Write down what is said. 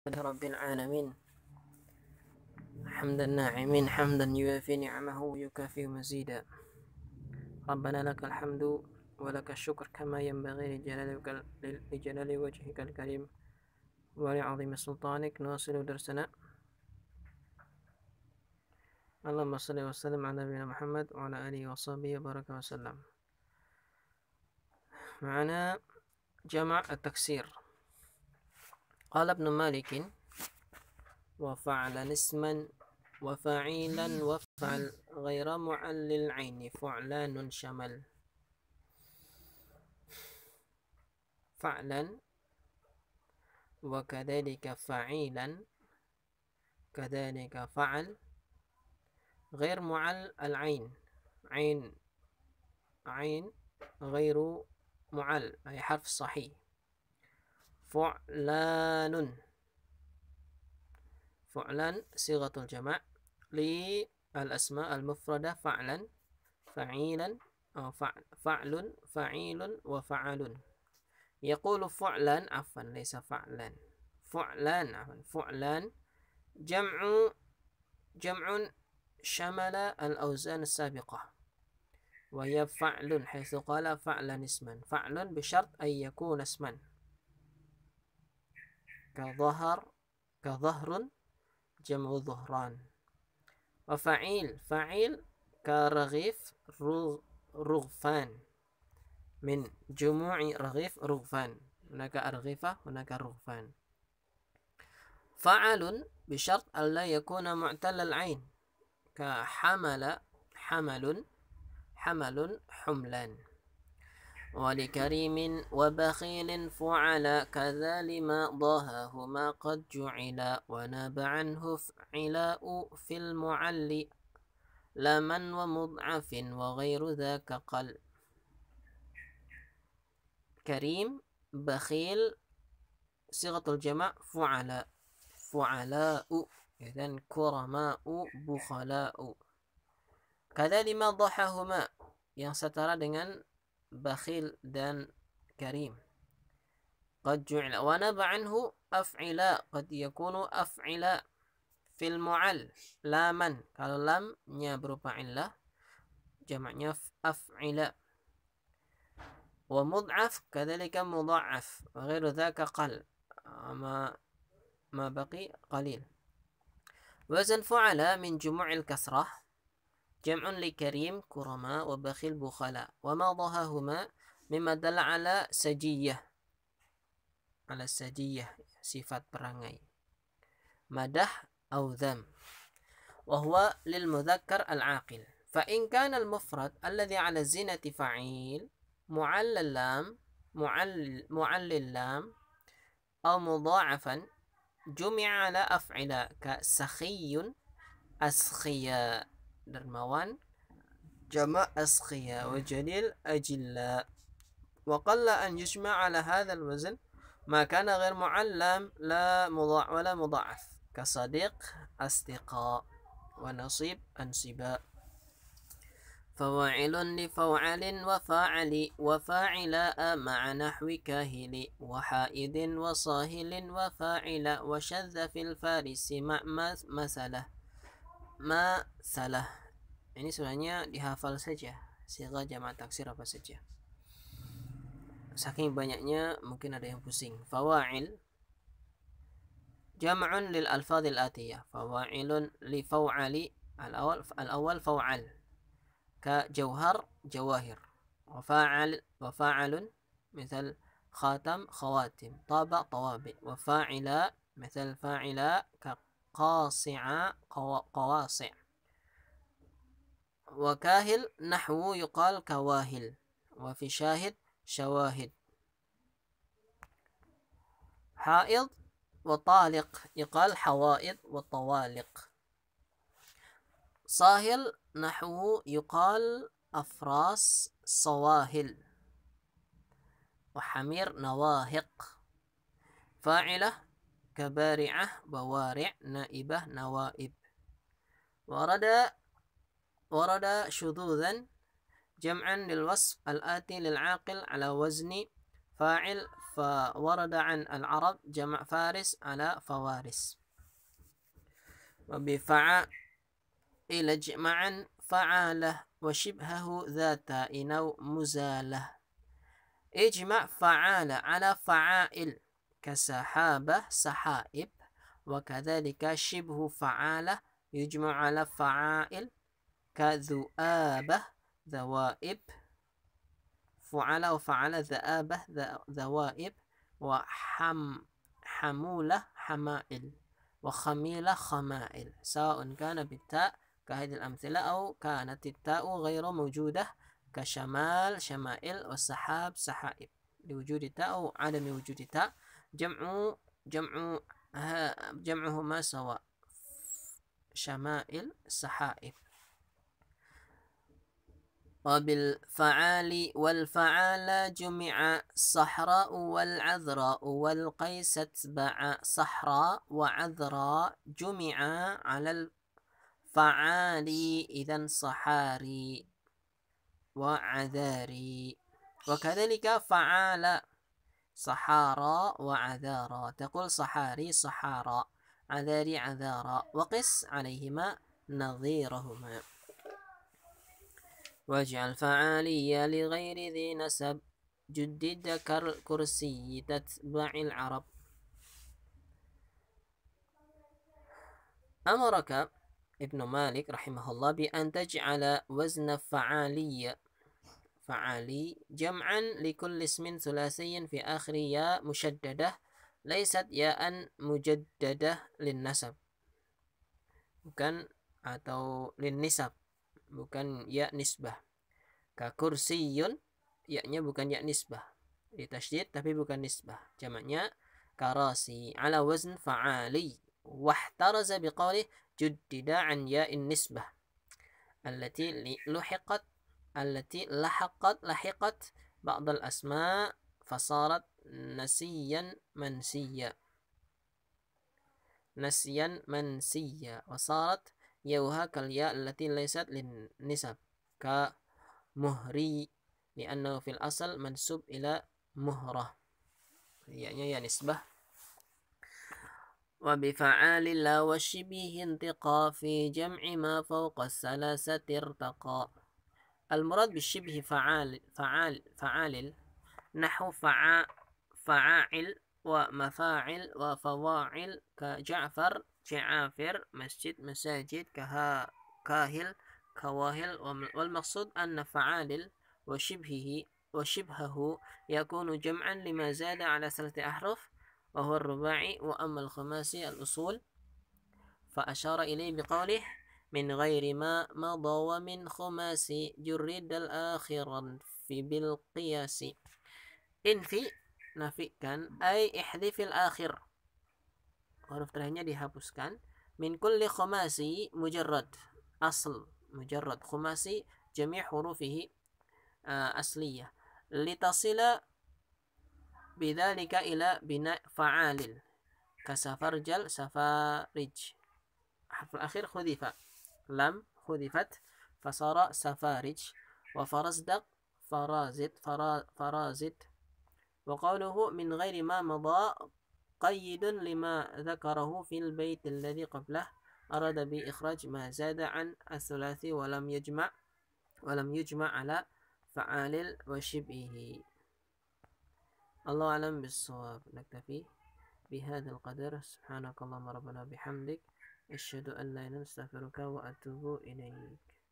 رب العالمين حمد الناعمين حمدا يوافي نعمه ويكافئ مزيدا. ربنا لك الحمد ولك الشكر كما ينبغي لجلال وجهك الكريم ولعظيم سلطانك. نواصل درسنا. اللهم صل وسلم على نبينا محمد وعلى آله وصحبه وبارك وسلم. معنا جمع التكسير. قال ابن مالك: وفعلا اسما وفعيلا وفعل غير معل العين فعلان شمل. فعلا وكذلك فعيلا كذلك فعل غير معل العين. عين غير معل أي حرف صحيح. فعلان صيغة الجمع للأسماء المفردة فعلا فعيلا أو فعل فعيل وفعل. يقول فعلان عفوا ليس فعلا، فعلان عفوا فعلان جمع شمل الأوزان السابقة، وهي فعل حيث قال فعلا اسما. فعل بشرط أن يكون اسما كظهر جمع ظهران. وفعيل كرغيف رغفان، من جموع رغيف رغفان، هناك أرغفة هناك رغفان. فعل بشرط ألا يكون معتل العين كحمل حملان. ولكريم وبخيل فعل كذا لما ضاهاهما قد جعل وناب عنه فعلاء في المعل لمن ومضعف وغير ذاك قل. كريم بخيل صيغة الجمع فعلاء، إذن كرماء بخلاء. كذا لما ضحاهما yang setara dengan bakhil dan karim. قد جعل ونب عنه أفعلا قد يكون أفعلا في المعل laman kalau lamnya berupa illah jamaknya أفعلا. ومضعف كذلك مضاعف وغير ذاك قل ما بقي قليل. وزن فعل من جموع الكسرة جمع لكريم كرماء وبخيل بخلاء. وما ضاهاهما مما دل على سجية صفات perangai مدح أو ذم، وهو للمذكر العاقل. فإن كان المفرد الذي على الزينة فعيل معل اللام أو مضاعفا جمع على أفعل كسخي أسخياء درموان جمع أسخياء وجليل أجلاء. وقل أن يجمع على هذا الوزن ما كان غير معلم لا ولا مضاعف كصديق أصدقاء ونصيب أنصباء. فواعل لفوعل وفاعل وفاعلاء مع نحو كاهل وحائد وصاهل وفاعل وشذ في الفارس مع مثله. Ini sebenarnya dihafal saja siga jamak taksir apa saja, saking banyaknya mungkin ada yang pusing. Fawa'il jam'un lil alfadhil atiyah. Fawa'ilun li faw'ali al-awwal faw'al كجوهر جواهر. وفاعل مثل خاتم خواتم طابع طوابع. وفاعلا مثل فاعلا كقاصع قواصع. وكاهل نحو يقال كواهل. وفي شاهد شواهد. حائض وطالق يقال حوائض وطوالق. صاهل نحوه يقال أفراس صواهل. وحمير نواهق. فاعلة كبارعة بوارع نائبة نوائب. ورد شذوذا جمعا للوصف الآتي للعاقل على وزن فاعل فورد عن العرب جمع فارس على فوارس. وبفعل اجمعا فعاله وشبهه ذات إنو مزاله. اجمع فعال على فعائل كسحابة سحائب، وكذلك شبه فعالة يجمع على فعائل كذؤابة ذوائب، فعل وفعل ذآبة ذوائب، وحمولة حمائل، وخميلة خمائل، سواء كان بالتاء كهذه الأمثلة أو كانت التاء غير موجودة كشمال شمائل، والسحاب سحائب، لوجود تاء أو عدم وجود تاء. جمعهما سواء، شمائل سحائب. وبالفعال والفعال جمع صحراء والعذراء والقيس اتبع صحراء وعذراء جمع على الفعال إذن صحاري وعذاري. وكذلك فعال صحارى وعذارى، تقول صحاري صحارى، عذاري عذارى، وقس عليهما نظيرهما. واجعل فعالية لغير ذي نسب جدد كرسي تتبع العرب. أمرك ابن مالك رحمه الله بأن تجعل وزن فعالي جمعا لكل اسم ثلاثي في آخر ياء مشددة ليست ياء مجددة للنسب، bukan atau linnisab, bukan ya nisbah. Ka kursiyun, ya-nya bukan ya nisbah, ditasydid tapi bukan nisbah, jamaknya karasi ala wazn fa'ali. Wahtaraza biqawlih juddida an ya'in nisbah allati lahiqat ba'd al-asma' fasarat nasiyan mansiya وصارت يوها كالياء التي ليست للنسب كمهري لأنه في الأصل منسوب إلى مهرة، يعني يا نسبة. وبفعال لا وشبه انتقى في جمع ما فوق الثلاثة ارتقى. المراد بالشبه فعال نحو فعاعل ومفاعل وفواعل كجعفر جعافر، مسجد مساجد، كاهل كواهل. والمقصود أن فعال وشبهه يكون جمعا لما زاد على 3 أحرف وهو الرباعي. وأما الخماسي الأصول فأشار إليه بقوله من غير ما مضى ومن خماسي جرد الآخر في بالقياس. Infi nafikan ay ihdhifil akhir, huruf terakhirnya dihapuskan. Min kulli khumasi mujarrad, asl mujarrad, khumasi jami' hurufihi asliyah, litasila bidzalika ila bina fa'alil kasafarjal safarij. Harf akhir khudifa, lam khudifat fasara safarij. Wa farazdaq farazid. وقوله من غير ما مضى قيد لما ذكره في البيت الذي قبله، أراد بإخراج ما زاد عن الثلاثي ولم يجمع على فعال وشبهه. الله أعلم بالصواب. نكتفي بهذا القدر. سبحانك اللهم ربنا بحمدك أشهد أن لا إله إلا أنت أستغفرك وأتوب إليك.